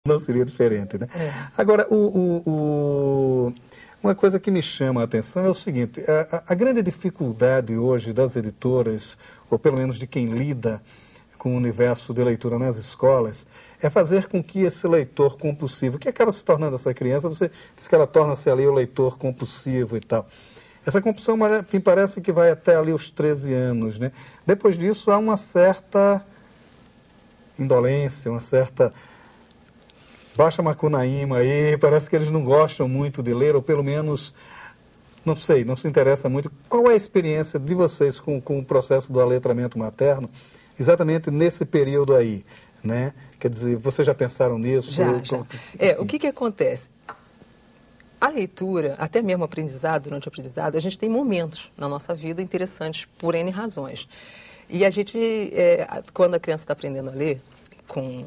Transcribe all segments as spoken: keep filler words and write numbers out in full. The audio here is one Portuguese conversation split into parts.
não seria diferente, né? É. Agora, o, o, o, uma coisa que me chama a atenção é o seguinte, a, a grande dificuldade hoje das editoras, ou pelo menos de quem lida com o universo de leitura nas escolas, é fazer com que esse leitor compulsivo, que acaba se tornando essa criança, você diz que ela torna-se ali o leitor compulsivo e tal. Essa compulsão me parece que vai até ali os treze anos, né? Depois disso há uma certa indolência, uma certa baixa macunaíma aí, parece que eles não gostam muito de ler, ou pelo menos, não sei, não se interessa muito. Qual é a experiência de vocês com, com o processo do aletramento materno, exatamente nesse período aí, né? Quer dizer, vocês já pensaram nisso? Já, já. É, o que que acontece? A leitura, até mesmo o aprendizado, durante o aprendizado, a gente tem momentos na nossa vida interessantes por N razões. E a gente, é, quando a criança está aprendendo a ler, com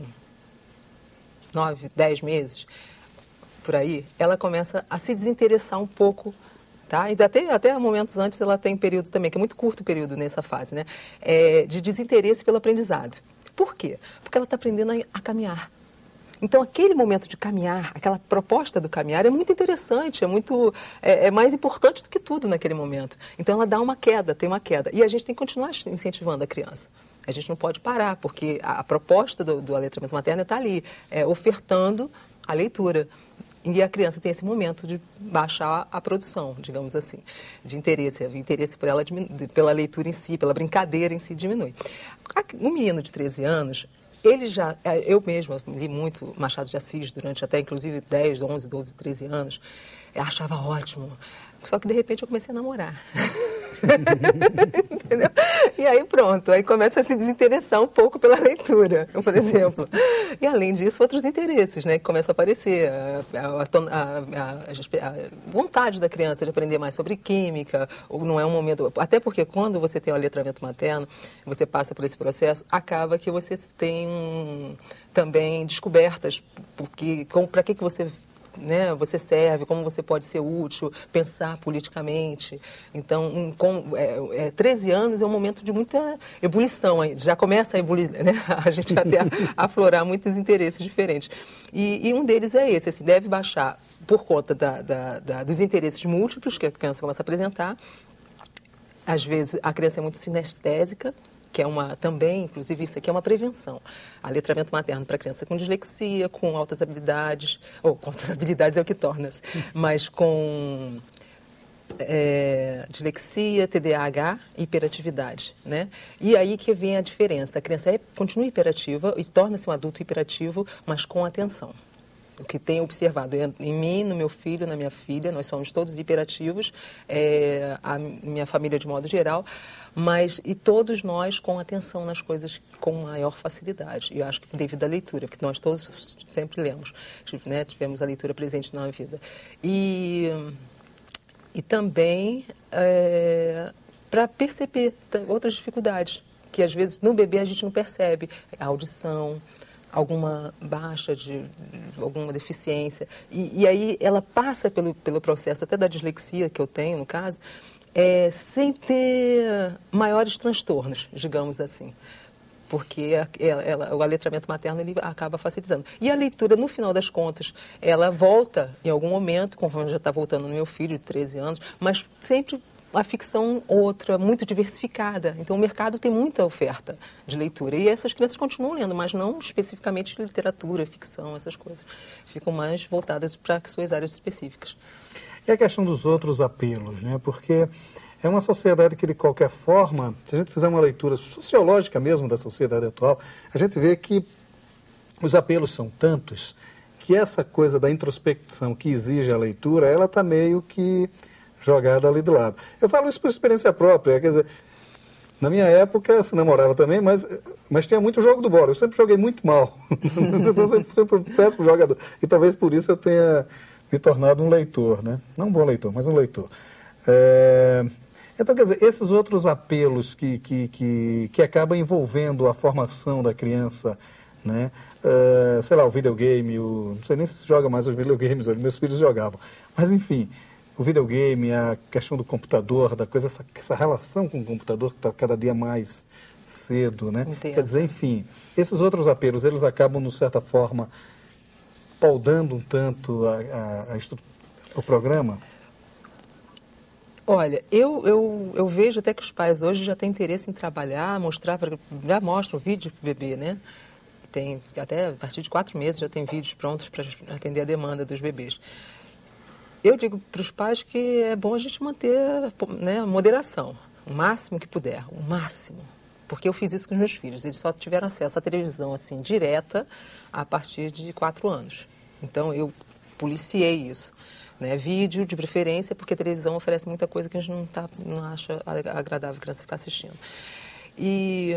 nove, dez meses, por aí, ela começa a se desinteressar um pouco, tá? E até, até momentos antes ela tem período também, que é muito curto o período nessa fase, né? É, de desinteresse pelo aprendizado. Por quê? Porque ela está aprendendo a, a caminhar. Então, aquele momento de caminhar, aquela proposta do caminhar é muito interessante, é, muito, é, é mais importante do que tudo naquele momento. Então, ela dá uma queda, tem uma queda. E a gente tem que continuar incentivando a criança. A gente não pode parar, porque a, a proposta do, do aletramento materno está ali, é, ofertando a leitura. E a criança tem esse momento de baixar a produção, digamos assim, de interesse. O interesse por ela, pela leitura em si, pela brincadeira em si, diminui. Um menino de treze anos... Ele já, eu mesma li muito Machado de Assis durante até inclusive dez, onze, doze, treze anos. Eu achava ótimo. Só que de repente eu comecei a namorar. Entendeu? E aí pronto, aí começa a se desinteressar um pouco pela leitura, por exemplo. E além disso, outros interesses, né, que começam a aparecer. A, a, a, a, a vontade da criança de aprender mais sobre química, ou não é um momento... Até porque quando você tem o aletramento materno, você passa por esse processo, acaba que você tem um, também descobertas, porque para que, que você... Né, você serve, como você pode ser útil, pensar politicamente. Então, um, com, é, é, treze anos é um momento de muita ebulição, já começa a ebulir, né, a gente até a, aflorar muitos interesses diferentes. E, e um deles é esse, assim, deve baixar por conta da, da, da, dos interesses múltiplos que a criança começa a apresentar. Às vezes, a criança é muito sinestésica, que é uma, também, inclusive, isso aqui é uma prevenção. Aletramento materno para criança com dislexia, com altas habilidades, ou com altas habilidades é o que torna-se, mas com é, dislexia, T D A H e hiperatividade, né? E aí que vem a diferença. A criança é, continua hiperativa e torna-se um adulto hiperativo, mas com atenção. O que tenho observado em mim, no meu filho, na minha filha, nós somos todos hiperativos, é, a minha família de modo geral, mas e todos nós com atenção nas coisas com maior facilidade. E eu acho que devido à leitura, porque nós todos sempre lemos, né, tivemos a leitura presente na vida. E, e também é, para perceber outras dificuldades, que às vezes no bebê a gente não percebe, a audição, alguma baixa, de, de alguma deficiência. E, e aí ela passa pelo, pelo processo até da dislexia que eu tenho, no caso, é, sem ter maiores transtornos, digamos assim. Porque ela, ela, o aletramento materno ele acaba facilitando. E a leitura, no final das contas, ela volta em algum momento, conforme já está voltando no meu filho de treze anos, mas sempre a ficção outra, muito diversificada. Então, o mercado tem muita oferta de leitura. E essas crianças continuam lendo, mas não especificamente literatura, ficção, essas coisas. Ficam mais voltadas para suas áreas específicas. E a questão dos outros apelos, né? Porque é uma sociedade que, de qualquer forma, se a gente fizer uma leitura sociológica mesmo da sociedade atual, a gente vê que os apelos são tantos que essa coisa da introspecção que exige a leitura, ela está meio que jogada ali do lado. Eu falo isso por experiência própria, quer dizer, na minha época se namorava também, mas, mas tinha muito jogo do bola, eu sempre joguei muito mal, então sempre, sempre um péssimo jogador, e talvez por isso eu tenha me tornado um leitor, né? Não um bom leitor, mas um leitor. É... Então, quer dizer, esses outros apelos que, que, que, que acabam envolvendo a formação da criança, né? Uh, sei lá, o videogame, o... não sei nem se joga mais os videogames, meus filhos jogavam, mas enfim, o videogame, a questão do computador, da coisa, essa, essa relação com o computador que está cada dia mais cedo, né? Entendo. Quer dizer, enfim, esses outros apelos, eles acabam, de certa forma, podando um tanto a, a, a estru... o programa? Olha, eu, eu, eu vejo até que os pais hoje já têm interesse em trabalhar, mostrar, pra, já mostram vídeo para o bebê, né? Tem, até a partir de quatro meses já tem vídeos prontos para atender a demanda dos bebês. Eu digo para os pais que é bom a gente manter, né, a moderação, o máximo que puder, o máximo. Porque eu fiz isso com os meus filhos, eles só tiveram acesso à televisão assim, direta a partir de quatro anos. Então eu policiei isso. Né, vídeo, de preferência, porque a televisão oferece muita coisa que a gente não, tá, não acha agradável a criança ficar assistindo. E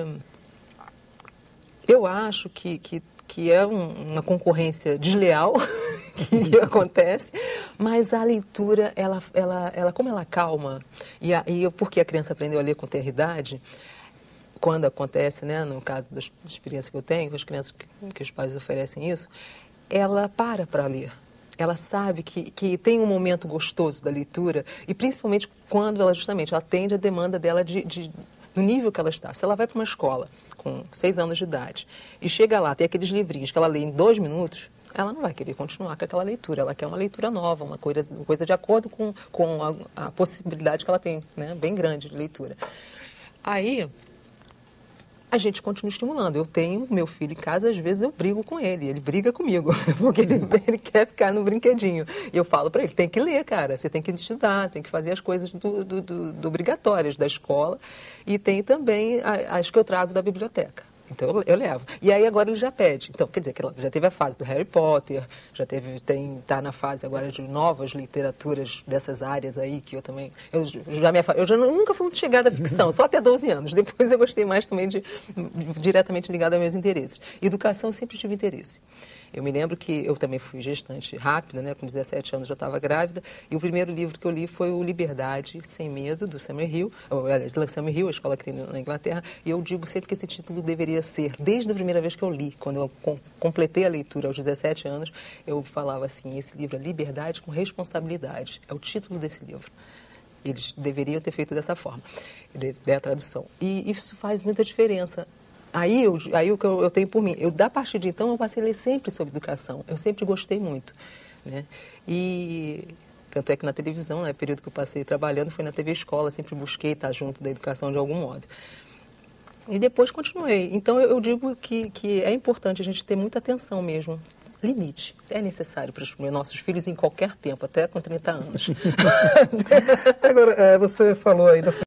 eu acho que, que, que é um, uma concorrência desleal que acontece, mas a leitura, ela, ela, ela, como ela calma, e, a, e porque a criança aprendeu a ler com ter idade, quando acontece, né, no caso das experiências que eu tenho, com as crianças que, que os pais oferecem isso, ela para para ler. Ela sabe que, que tem um momento gostoso da leitura e principalmente quando ela justamente ela atende a demanda dela de, de, do nível que ela está. Se ela vai para uma escola com seis anos de idade e chega lá, tem aqueles livrinhos que ela lê em dois minutos, ela não vai querer continuar com aquela leitura. Ela quer uma leitura nova, uma coisa, uma coisa de acordo com, com a, a possibilidade que ela tem, né, bem grande de leitura. Aí a gente continua estimulando. Eu tenho meu filho em casa, às vezes eu brigo com ele, ele briga comigo, porque ele, ele quer ficar no brinquedinho. E eu falo para ele, tem que ler, cara, você tem que estudar, tem que fazer as coisas do, do, do, do obrigatórias da escola. E tem também as que eu trago da biblioteca. Então eu, eu levo. E aí agora ele já pede. Então, quer dizer, que já teve a fase do Harry Potter, já teve, tem, tá na fase agora de novas literaturas dessas áreas aí, que eu também, eu já, me, eu já nunca fui muito chegada à ficção, só até doze anos. Depois eu gostei mais também de, de diretamente ligada aos meus interesses. Educação eu sempre tive interesse. Eu me lembro que eu também fui gestante rápida, né? Com dezessete anos já estava grávida, e o primeiro livro que eu li foi o Liberdade Sem Medo, do Summerhill, ou, aliás, do Summerhill, a escola que tem na Inglaterra, e eu digo sempre que esse título deveria ser, desde a primeira vez que eu li, quando eu com, completei a leitura aos dezessete anos, eu falava assim, esse livro é Liberdade com Responsabilidade, é o título desse livro. Eles deveriam ter feito dessa forma, é a tradução. E isso faz muita diferença. Aí, eu, aí o que eu, eu tenho por mim, eu, da partir de então, eu passei a ler sempre sobre educação. Eu sempre gostei muito, né? E tanto é que na televisão, no né, período que eu passei trabalhando, foi na T V Escola, sempre busquei estar junto da educação de algum modo. E depois continuei. Então, eu, eu digo que, que é importante a gente ter muita atenção mesmo. Limite. É necessário para os nossos filhos em qualquer tempo, até com trinta anos. Agora, é, você falou aí dessa